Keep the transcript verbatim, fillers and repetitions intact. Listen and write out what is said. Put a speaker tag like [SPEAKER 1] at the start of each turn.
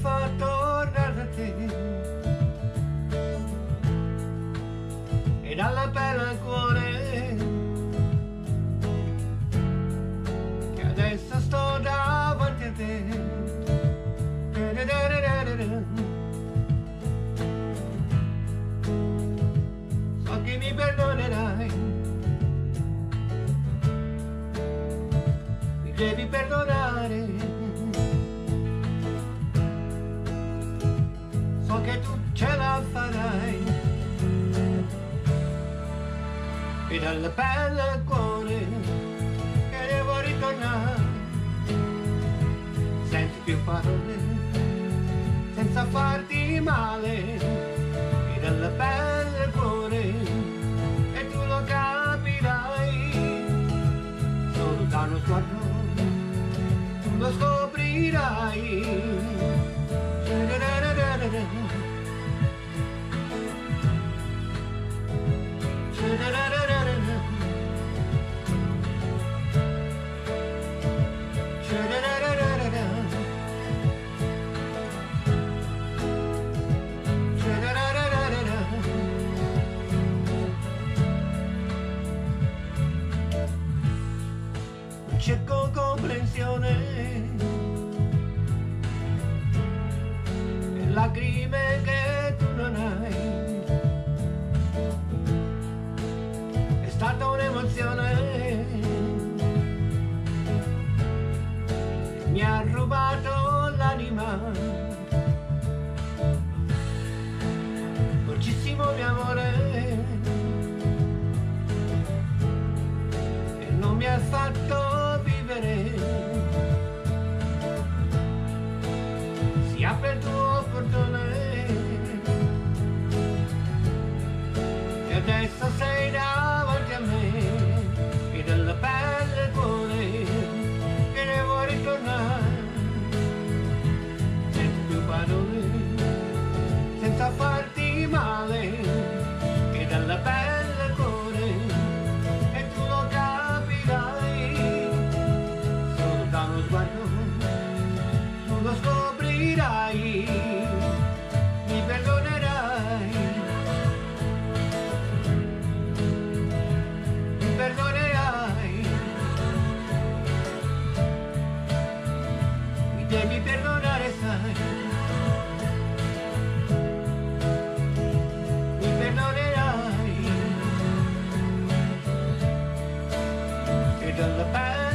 [SPEAKER 1] fa tornare da te e dalla pelle al cuore che adesso sto davanti a te. So che mi perdonerai, mi devi perdonare. So che tu ce la farai e dalla pelle al cuore che devo ritornare senza più parole, senza farti male, e dalla pelle al cuore e tu lo capirai, solo da uno sguardo tu lo scoprirai. Cerco comprensione e lacrime che tu non hai. È stata un'emozione, mi ha rubato l'anima. Dolcissimo mio amore, e non mi ha fatto si apre il tuo portone e adesso sei davanti a me e dalla pelle al cuore che devo ritornare senza più parole, senza farti male, e dalla pelle al cuore e tu lo capirai, da uno sguardo tu lo scoprirai, mi perdonerai, mi perdonerai, mi devi perdonare, sai, mi perdonerai, e dalla pelle